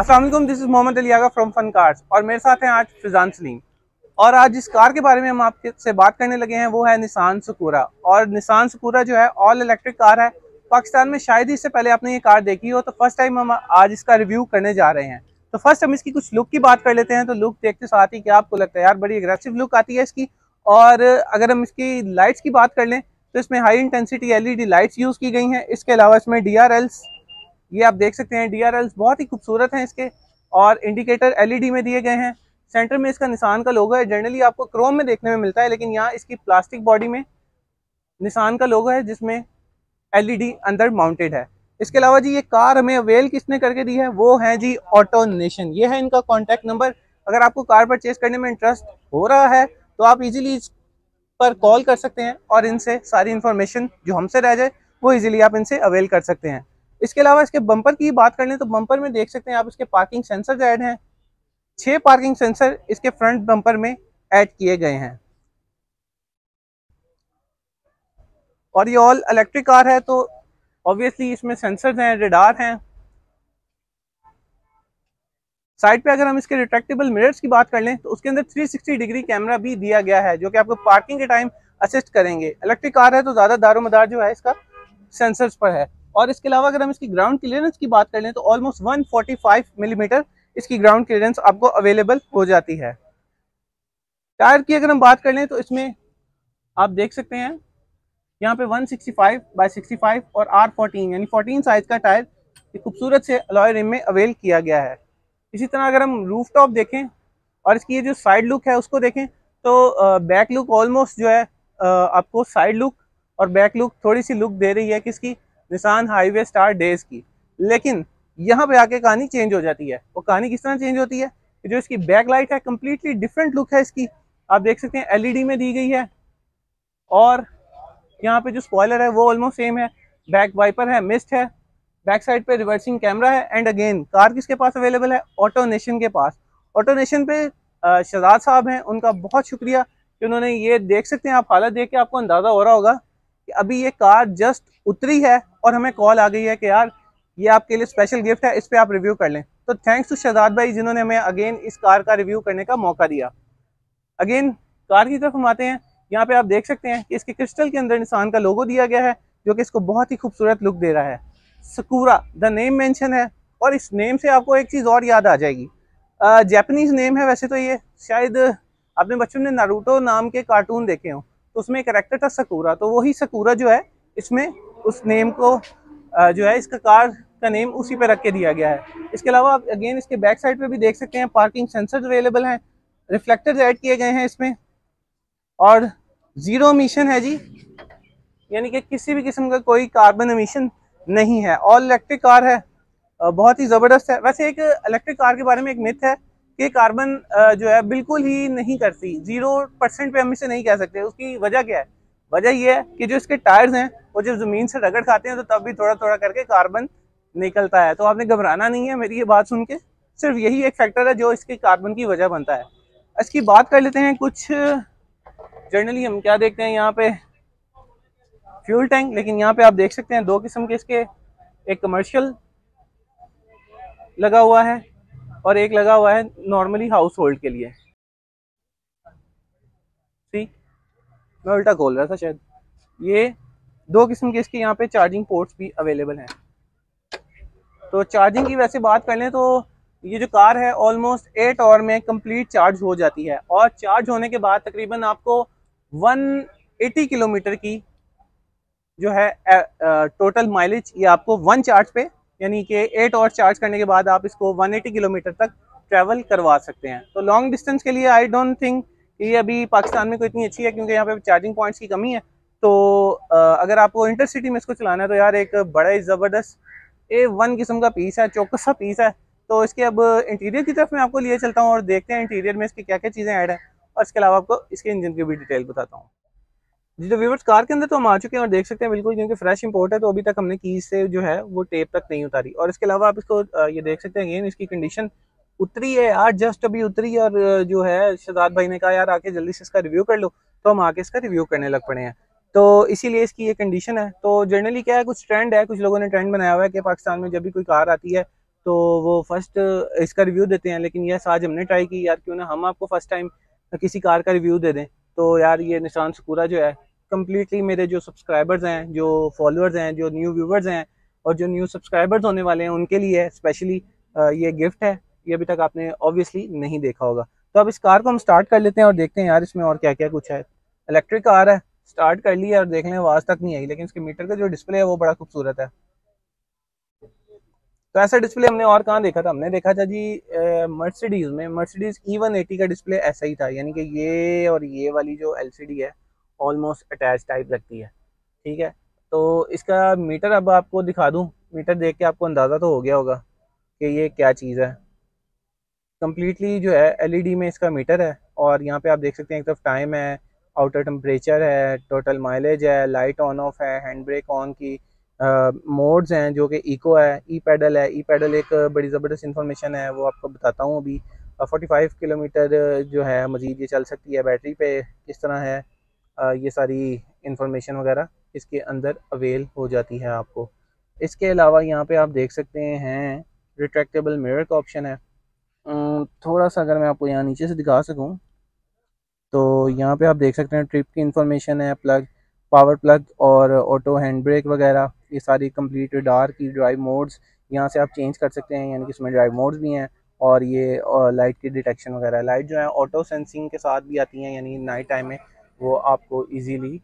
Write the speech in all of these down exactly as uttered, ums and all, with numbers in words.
अस्सलाम वालेकुम, this is Mohammad Ali Agha from fun cars और मेरे साथ हैं आज फिजान सलीम। और आज जिस कार के बारे में हम आपसे बात करने लगे हैं वो है निसान सकूरा। और निसान सकूरा जो है ऑल इलेक्ट्रिक कार है। पाकिस्तान में शायद ही इससे पहले आपने ये कार देखी हो, तो फर्स्ट टाइम हम आज इसका रिव्यू करने जा रहे हैं। तो फर्स्ट हम इसकी कुछ लुक की बात कर लेते हैं। तो लुक देखते साथ ही क्या आपको लगता है यार, बड़ी अग्रेसिव लुक आती है इसकी। और अगर हम इसकी लाइट्स की बात कर लें तो इसमें high intensity LED lights use की गई हैं। इसके अलावा इसमें डी आर एल्स, ये आप देख सकते हैं, डी आर एल्स बहुत ही खूबसूरत हैं इसके, और इंडिकेटर एलईडी में दिए गए हैं। सेंटर में इसका निसान का लोगो है। जनरली आपको क्रोम में देखने में मिलता है, लेकिन यहाँ इसकी प्लास्टिक बॉडी में निसान का लोगो है जिसमें एलईडी अंदर माउंटेड है। इसके अलावा जी ये कार हमें अवेल किसने करके दी है, वो है जी ऑटोनेशन। ये है इनका कॉन्टैक्ट नंबर। अगर आपको कार परचेज करने में इंटरेस्ट हो रहा है तो आप इजीली इस पर कॉल कर सकते हैं और इनसे सारी इन्फॉर्मेशन जो हमसे रह जाए वो इजीली आप इनसे अवेल कर सकते हैं। इसके अलावा इसके बम्पर की बात कर लें तो बम्पर में देख सकते हैं आप इसके पार्किंग सेंसर ऐड हैं। छह पार्किंग सेंसर इसके फ्रंट बम्पर में ऐड किए गए हैं। और ये ऑल इलेक्ट्रिक कार है तो ऑब्वियसली इसमें सेंसर्स हैं, रडार हैं। साइड पे अगर हम इसके रिट्रैक्टेबल मिरर्स की बात कर लें तो उसके अंदर थ्री सिक्सटी डिग्री कैमरा भी दिया गया है जो कि आपको पार्किंग के टाइम असिस्ट करेंगे। इलेक्ट्रिक कार है तो ज़्यादा दारोमदार जो है इसका सेंसर्स पर है। और इसके अलावा अगर हम इसकी ग्राउंड क्लियरेंस की बात कर लें तो almost one forty five millimetre इसकी ग्राउंड क्लियरेंस आपको अवेलेबल हो जाती है। टायर की अगर हम बात कर लें तो इसमें आप देख सकते हैं यहाँ पे one sixty five by sixty five और आर फोर्टीन यानी फोर्टीन साइज का टायर खूबसूरत से अलॉय रिम में अवेल किया गया है। इसी तरह अगर हम रूफ टॉप देखें और इसकी ये जो साइड लुक है उसको देखें तो बैक लुक ऑलमोस्ट जो है आपको साइड लुक और बैक लुक थोड़ी सी लुक दे रही है किसकी, निसान हाईवे स्टार डेज की। लेकिन यहाँ पे आके कहानी चेंज हो जाती है। वो कहानी किस तरह चेंज होती है कि जो इसकी बैक लाइट है कम्प्लीटली डिफरेंट लुक है इसकी। आप देख सकते हैं एलईडी में दी गई है और यहाँ पे जो स्पॉइलर है वो ऑलमोस्ट सेम है। बैक वाइपर है, मिस्ट है, बैक साइड पे रिवर्सिंग कैमरा है। एंड अगेन कार किसके पास अवेलेबल है, ऑटोनेशन के पास। ऑटोनेशन पे शहजाद साहब हैं, उनका बहुत शुक्रिया कि उन्होंने ये देख सकते हैं आप, हालत देख के आपको अंदाजा हो रहा होगा कि अभी ये कार जस्ट उतरी है और हमें कॉल आ गई है कि यार ये आपके लिए स्पेशल गिफ्ट है, इस पे आप रिव्यू कर लें। तो थैंक्स टू शहजाद भाई जिन्होंने हमें अगेन इस कार का रिव्यू करने का मौका दिया। अगेन कार की तरफ हम आते हैं। यहाँ पे आप देख सकते हैं कि इसके क्रिस्टल के अंदर निसान का लोगो दिया गया है जो कि इसको बहुत ही खूबसूरत लुक दे रहा है। सकूरा द नेम मेंशन है और इस नेम से आपको एक चीज़ और याद आ जाएगी। जापानीज नेम है वैसे तो ये, शायद आपने बच्चों ने नारुतो नाम के कार्टून देखे हो तो उसमें एक कैरेक्टर था सकूरा, तो वही सकूरा जो है इसमें उस नेम को जो है इसका कार का नेम उसी पे रख के दिया गया है। इसके अलावा आप अगेन इसके बैक साइड पे भी देख सकते हैं पार्किंग सेंसर्स अवेलेबल हैं, रिफ्लेक्टर्स ऐड किए गए हैं इसमें और जीरो एमिशन है जी, यानी कि किसी भी किस्म का कोई कार्बन एमिशन नहीं है। ऑल इलेक्ट्रिक कार है, बहुत ही ज़बरदस्त है। वैसे एक इलेक्ट्रिक कार के बारे में एक मिथ है कि कार्बन जो है बिल्कुल ही नहीं करती, जीरो परसेंट पे हम इसे नहीं कह सकते। उसकी वजह क्या है? वजह यह है कि जो इसके टायर्स हैं वो जब ज़मीन से रगड़ खाते हैं तो तब भी थोड़ा थोड़ा करके कार्बन निकलता है। तो आपने घबराना नहीं है मेरी ये बात सुन के, सिर्फ यही एक फैक्टर है जो इसके कार्बन की वजह बनता है। इसकी बात कर लेते हैं कुछ जनरली हम क्या देखते हैं यहाँ पे फ्यूल टैंक, लेकिन यहाँ पे आप देख सकते हैं दो किस्म के इसके, एक कमर्शियल लगा हुआ है और एक लगा हुआ है नॉर्मली हाउस होल्ड के लिए। सी मैं उल्टा खोल रहा था शायद। ये दो किस्म के इसके यहाँ पे चार्जिंग पोर्ट्स भी अवेलेबल हैं। तो चार्जिंग की वैसे बात कर लें तो ये जो कार है ऑलमोस्ट एट आवर में कंप्लीट चार्ज हो जाती है और चार्ज होने के बाद तकरीबन आपको वन एटी किलोमीटर की जो है टोटल माइलेज ये आपको वन चार्ज पे, यानी कि एट आवर चार्ज करने के बाद आप इसको वन एटी किलोमीटर तक ट्रैवल करवा सकते हैं। तो लॉन्ग डिस्टेंस के लिए आई डोंट थिंक कि ये अभी पाकिस्तान में कोई इतनी अच्छी है क्योंकि यहाँ पे चार्जिंग पॉइंट्स की कमी है। तो अगर आपको इंटरसिटी में इसको चलाना है तो यार एक बड़ा ही ज़बरदस्त ए वन किस्म का पीस है, चौकस सा पीस है। तो इसके अब इंटीरियर की तरफ मैं आपको लिए चलता हूँ और देखते हैं इंटीरियर में इसकी क्या क्या चीज़ें ऐड है और इसके अलावा आपको इसके इंजन की भी डिटेल बताता हूँ। जी तो व्यूअर्स कार के अंदर तो हम आ चुके हैं और देख सकते हैं बिल्कुल, क्योंकि फ्रेश इंपोर्ट है तो अभी तक हमने कीज से जो है वो टेप तक नहीं उतारी। और इसके अलावा आप इसको ये देख सकते हैं अगेन इसकी कंडीशन उतरी है यार, जस्ट अभी उतरी है। और जो है शहजाद भाई ने कहा यार आके जल्दी से इसका रिव्यू कर लो, तो हम आके इसका रिव्यू करने लग पड़े हैं। तो इसीलिए इसकी ये कंडीशन है। तो जनरली क्या है, कुछ ट्रेंड है, कुछ लोगों ने ट्रेंड बनाया हुआ है कि पाकिस्तान में जब भी कोई कार आती है तो वो फर्स्ट इसका रिव्यू देते हैं। लेकिन यस, आज हमने ट्राई की यार, क्यों ना हम आपको फर्स्ट टाइम किसी कार का रिव्यू दे दें। तो यार ये निशान सकूरा जो है कम्प्लीटली मेरे जो सब्सक्राइबर्स हैं, जो फॉलोअर्स हैं, जो न्यू व्यूवर्स हैं और जो न्यू सब्सक्राइबर्स होने वाले हैं उनके लिए स्पेशली ये गिफ्ट है। ये अभी तक आपने ऑब्वियसली नहीं देखा होगा। तो अब इस कार को हम स्टार्ट कर लेते हैं और देखते हैं यार इसमें और क्या क्या कुछ है। इलेक्ट्रिक कार है, स्टार्ट कर लिया और देख लें आवाज़ तक नहीं आई, लेकिन इसके मीटर का जो डिस्प्ले है वो बड़ा खूबसूरत है। तो ऐसा डिस्प्ले हमने और कहाँ देखा था? हमने देखा था जी मर्सिडीज में, मर्सिडीज ई वन एटी का डिस्प्ले ऐसा ही था, यानी कि ये और ये वाली जो एलसीडी है ऑलमोस्ट अटैच टाइप लगती है। ठीक है, तो इसका मीटर अब आपको दिखा दूं। मीटर देख के आपको अंदाज़ा तो हो गया होगा कि ये क्या चीज़ है। कम्प्लीटली जो है एलईडी में इसका मीटर है और यहाँ पे आप देख सकते हैं एक तरफ टाइम है, आउटर टेम्परेचर है, टोटल माइलेज है, लाइट ऑन ऑफ है, हैंड ब्रेक ऑन की मोड्स हैं जो कि इको है, ई पैडल है। ई पैडल एक बड़ी ज़बरदस्त इंफॉर्मेशन है, वो आपको बताता हूँ अभी। फोर्टी फाइव किलोमीटर जो है मज़ीद ये चल सकती है बैटरी पे, किस तरह है आ, ये सारी इंफॉर्मेशन वगैरह इसके अंदर अवेल हो जाती है आपको। इसके अलावा यहाँ पे आप देख सकते हैं रिट्रैक्टेबल मिरर का ऑप्शन है। थोड़ा सा अगर मैं आपको यहाँ नीचे से दिखा सकूँ तो यहाँ पे आप देख सकते हैं ट्रिप की इंफॉर्मेशन है, प्लग, पावर प्लग और ऑटो हैंड ब्रेक वगैरह, ये सारी कंप्लीट रडार की ड्राइव मोड्स यहाँ से आप चेंज कर सकते हैं, यानी कि इसमें ड्राइव मोड्स भी हैं। और ये और लाइट की डिटेक्शन वगैरह, लाइट जो है ऑटो सेंसिंग के साथ भी आती हैं, यानी नाइट टाइम में वो आपको ईजीली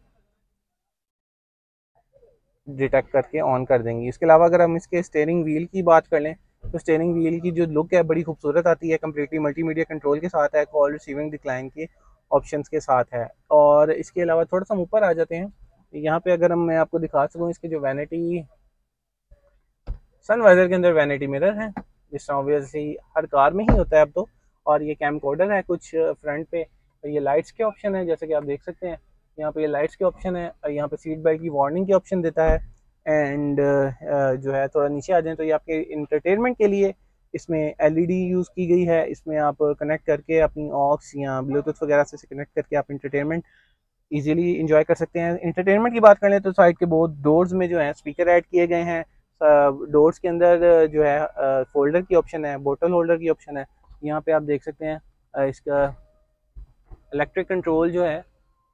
डिटेक्ट करके ऑन कर देंगी। इसके अलावा अगर हम इसके स्टेयरिंग व्हील की बात कर लें तो स्टेयरिंग व्हील की जो लुक है बड़ी खूबसूरत आती है, कम्प्लीटली मल्टीमीडिया कंट्रोल के साथ है, कॉल रिसीविंग डिक्लाइन के ऑप्शंस के साथ है। और इसके अलावा थोड़ा सा ऊपर आ जाते हैं, यहाँ पे अगर हम मैं आपको दिखा सकूँ इसके जो वैनिटी, सनवाइजर के अंदर वैनिटी मिरर है, जिस तरह ऑब्वियसली हर कार में ही होता है अब तो। और ये कैम कोडर है कुछ फ्रंट पे। ये लाइट्स के ऑप्शन है, जैसे कि आप देख सकते हैं यहाँ पे ये लाइट्स के ऑप्शन है, यहाँ पे सीट बेल्ट की वार्निंग के ऑप्शन देता है। एंड जो है थोड़ा नीचे आ जाए तो ये आपके इंटरटेनमेंट के लिए इसमें एलईडी यूज़ की गई है। इसमें आप कनेक्ट करके अपनी ऑक्स या ब्लूटूथ वगैरह से कनेक्ट करके आप इंटरटेनमेंट इजीली इंजॉय कर सकते हैं। इंटरटेनमेंट की बात करें तो साइड के बहुत डोर्स में जो है स्पीकर ऐड किए गए हैं। डोर्स के अंदर जो है फोल्डर की ऑप्शन है, बोतल होल्डर की ऑप्शन है। यहाँ पे आप देख सकते हैं इसका इलेक्ट्रिक कंट्रोल जो है,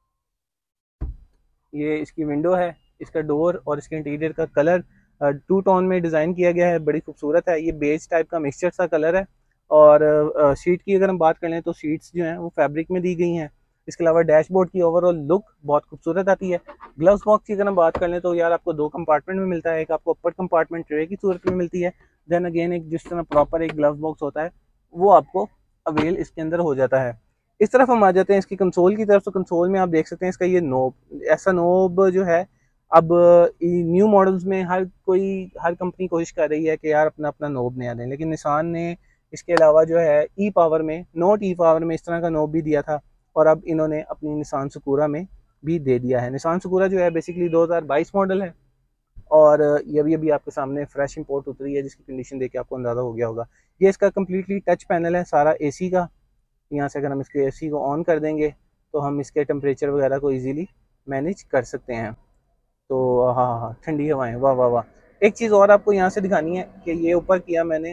ये इसकी विंडो है, इसका डोर और इसके इंटीरियर का कलर टू टोन में डिज़ाइन किया गया है, बड़ी खूबसूरत है। ये बेज टाइप का मिक्सचर सा कलर है। और सीट की अगर हम बात करें तो सीट्स जो हैं वो फैब्रिक में दी गई हैं। इसके अलावा डैशबोर्ड की ओवरऑल लुक बहुत खूबसूरत आती है। ग्लव्स बॉक्स की अगर हम बात कर लें तो यार आपको दो कंपार्टमेंट में मिलता है, एक आपको अपर कंपार्टमेंट ट्रे की सूरत में मिलती है, देन अगेन एक जिस तरह प्रॉपर एक ग्लव्स बॉक्स होता है वो आपको अवेल इसके अंदर हो जाता है। इस तरफ हम आ जाते हैं इसकी कंसोल की तरफ। तो कंसोल में आप देख सकते हैं इसका ये नोब, ऐसा नोब जो है अब न्यू मॉडल्स में हर कोई हर कंपनी कोशिश कर रही है कि यार अपना अपना नोब नया दें, लेकिन निसान ने इसके अलावा जो है ई पावर में, नोट ई पावर में इस तरह का नोब भी दिया था और अब इन्होंने अपनी निसान सकूरा में भी दे दिया है। निसान सकूरा जो है बेसिकली दो हज़ार बाईस मॉडल है और ये अभी अभी आपके सामने फ्रेश इंपोर्ट उतरी है, जिसकी कंडीशन देख के आपको अंदाज़ा हो गया होगा। ये इसका कम्प्लीटली टच पैनल है सारा एसी का। यहाँ से अगर हम इसके एसी को ऑन कर देंगे तो हम इसके टेम्परेचर वगैरह को इजीली मैनेज कर सकते हैं। तो हाँ हाँ हाँ ठंडी हवाएं, वाह वाह वाह। एक चीज़ और आपको यहाँ से दिखानी है कि ये ऊपर किया मैंने,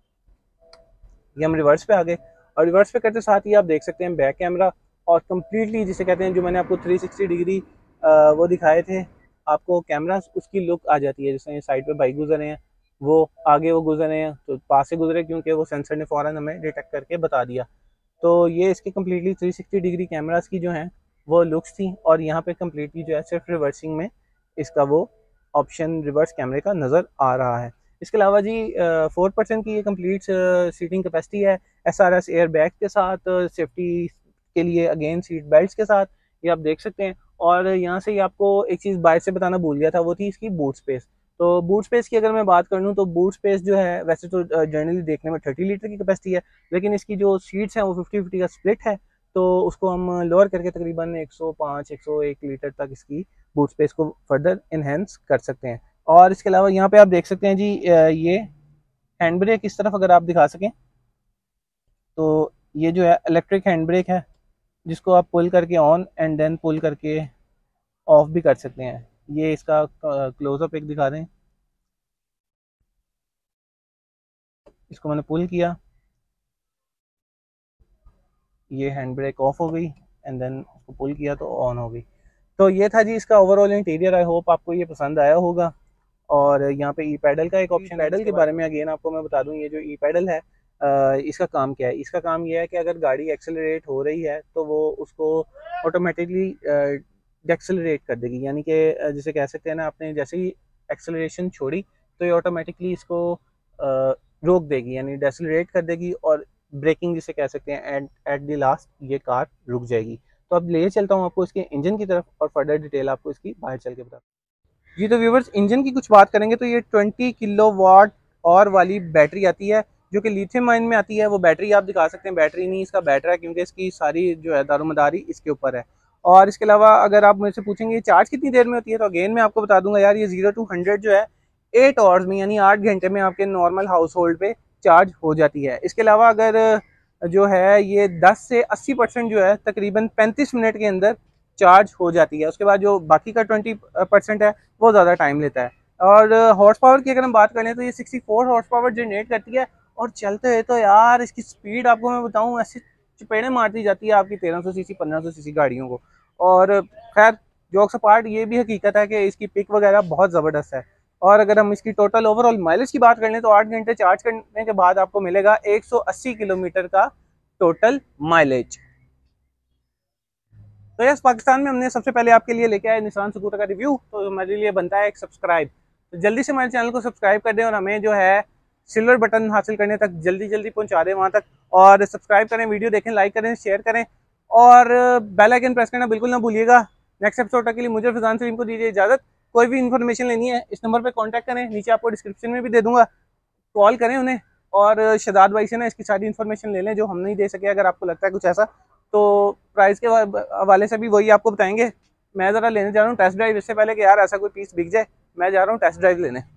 ये हम रिवर्स पे आ गए और रिवर्स पे करते साथ ही आप देख सकते हैं बैक कैमरा और कम्प्लीटली जिसे कहते हैं जो मैंने आपको थ्री सिक्सटी डिग्री वो दिखाए थे आपको कैमरा, उसकी लुक आ जाती है। जैसे साइड पे बाइक गुजरे हैं, वो आगे वो गुजरे हैं तो पास से गुजरे क्योंकि वो सेंसर ने फ़ौरन हमें डिटेक्ट करके बता दिया। तो ये इसकी completely three sixty degree cameras की जो हैं वो लुक्स थी। और यहाँ पे कम्प्लीटली जो है सिर्फ रिवर्सिंग में इसका वो ऑप्शन रिवर्स कैमरे का नज़र आ रहा है। इसके अलावा जी फोर परसेंट की ये कम्प्लीट सीटिंग कैपेसिटी है, S R S air bag के साथ, सेफ्टी के लिए अगेन सीट बेल्ट के साथ, ये आप देख सकते हैं। और यहाँ से ही आपको एक चीज़ बाहर से बताना भूल गया था, वो थी इसकी बूट स्पेस। तो बूट स्पेस की अगर मैं बात कर लूँ तो बूट स्पेस जो है वैसे तो जनरली देखने में थर्टी लीटर की कैपेसिटी है, लेकिन इसकी जो सीट्स हैं वो फिफ्टी फिफ्टी का स्प्लिट है, तो उसको हम लोअर करके तकरीबन एक सौ पाँच एक सौ एक लीटर तक इसकी बूट स्पेस को फर्दर इन्हेंस कर सकते हैं। और इसके अलावा यहाँ पे आप देख सकते हैं जी ये हैंड ब्रेक इस तरफ अगर आप दिखा सकें तो ये जो है इलेक्ट्रिक हैंड ब्रेक है, जिसको आप पुल करके ऑन एंड देन पुल करके ऑफ भी कर सकते हैं। ये इसका क्लोजअप एक दिखा दें। इसको मैंने पुल किया, ये हैंड ब्रेक ऑफ हो गई, एंड देन उसको पुल किया तो ऑन हो गई। तो ये था जी इसका ओवरऑल इंटीरियर। आई होप आपको ये पसंद आया होगा। और यहाँ पे ई पैडल का एक ऑप्शन, पैडल के बारे में अगेन आपको मैं बता दूं, ये जो ई पैडल है आ, इसका काम क्या है। इसका काम ये है कि अगर गाड़ी एक्सेलरेट हो रही है तो वो उसको ऑटोमेटिकली डेक्सेलरेट कर देगी, यानी कि जिसे कह सकते हैं ना, आपने जैसे ही एक्सेलरेशन छोड़ी तो ये ऑटोमेटिकली इसको आ, रोक देगी, यानी डेक्सेलरेट कर देगी, और ब्रेकिंग जिसे कह सकते हैं एट एट द लास्ट ये कार रुक जाएगी। तो अब ले चलता हूँ आपको इसके इंजन की तरफ और फर्दर डिटेल आपको इसकी बाहर चल के बता। जी तो व्यूवर्स, इंजन की कुछ बात करेंगे तो ये ट्वेंटी किलो वाट और वाली बैटरी आती है, जो कि लिथियम आयन में आती है। वो बैटरी आप दिखा सकते हैं, बैटरी नहीं इसका बैटरी है, क्योंकि इसकी सारी जो है दारोमदारी इसके ऊपर है। और इसके अलावा अगर आप मुझसे पूछेंगे चार्ज कितनी देर में होती है, तो अगेन मैं आपको बता दूंगा यार, ये जीरो टू हंड्रेड जो है एट आवर्स में, यानी आठ घंटे में आपके नॉर्मल हाउस होल्ड पे चार्ज हो जाती है। इसके अलावा अगर जो है ये दस से अस्सी परसेंट जो है तकरीबन पैंतीस मिनट के अंदर चार्ज हो जाती है। उसके बाद जो बाकी का ट्वेंटी परसेंट है वो ज़्यादा टाइम लेता है। और हॉर्स पावर की अगर हम बात करें तो ये sixty four horse power generate करती है। और चलते हैं तो यार इसकी स्पीड आपको मैं बताऊं, ऐसे चपेड़े मारती जाती है आपकी तेरह सौ सीसी पंद्रह सौ सीसी गाड़ियों को। और खैर जोक्स अपार्ट, ये भी हकीकत है कि इसकी पिक वगैरह बहुत ज़बरदस्त है। और अगर हम इसकी टोटल ओवरऑल माइलेज की बात कर लें तो आठ घंटे चार्ज करने के बाद आपको मिलेगा एक सौ अस्सी किलोमीटर का टोटल माइलेज। तो यस, पाकिस्तान में हमने सबसे पहले आपके लिए लेके आए निसान स्कूटर का रिव्यू, तो हमारे लिए बनता है एक सब्सक्राइब। तो जल्दी से हमारे चैनल को सब्सक्राइब कर दें और हमें जो है सिल्वर बटन हासिल करने तक जल्दी जल्दी पहुंचा दें वहां तक। और सब्सक्राइब करें, वीडियो देखें, लाइक करें, शेयर करें, और बेल आइकन प्रेस करना बिल्कुल ना भूलिएगा। नेक्स्ट एपिसोड तक के लिए मुझे फिजान सलीम को दीजिए इजाजत। कोई भी इन्फॉर्मेशन लेनी है इस नंबर पर कॉन्टैक्ट करें, नीचे आपको डिस्क्रिप्शन में भी दे दूंगा, कॉल करें उन्हें। और शदाद भाई से ना इसकी सारी इन्फॉर्मेशन ले लें जो हम नहीं दे सके। अगर आपको लगता है कुछ ऐसा, तो प्राइस के हवाले से भी वही आपको बताएंगे। मैं ज़रा लेने जा रहा हूँ टेस्ट ड्राइव, इससे पहले कि यार ऐसा कोई पीस बिक जाए, मैं जा रहा हूँ टेस्ट ड्राइव लेने।